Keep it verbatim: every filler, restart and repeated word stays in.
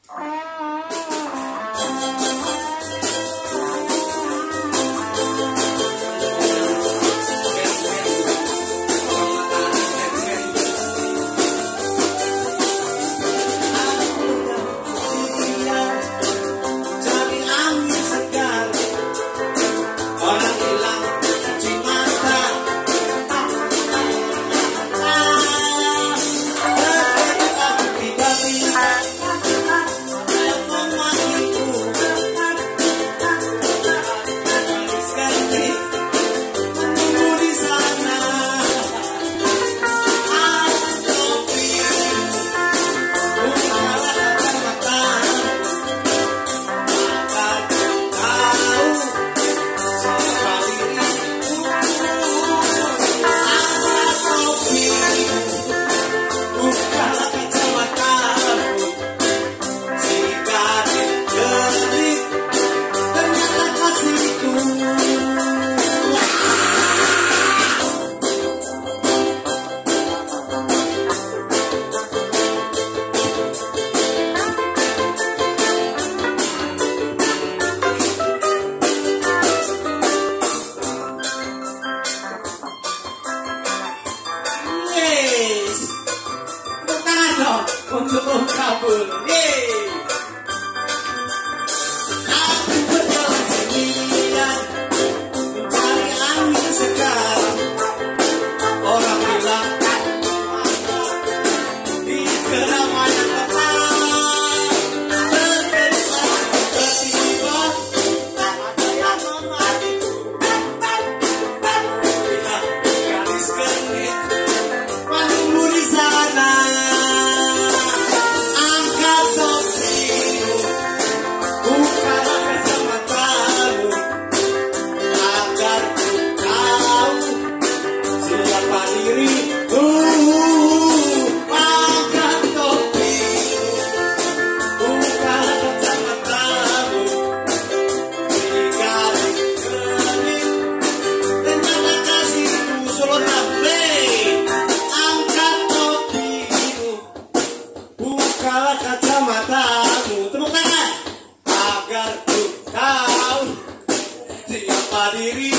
Untuk kabur, yeay. Aku berjalan sendirian mencari angin segar. Orang bilang di keramaian kota terkesan tiba-tiba ada yang mematiku. Lihat garis kernet menunggu di sana. Bukalah kacamatamu, tepuk tangan agar ku tahu siapa diri.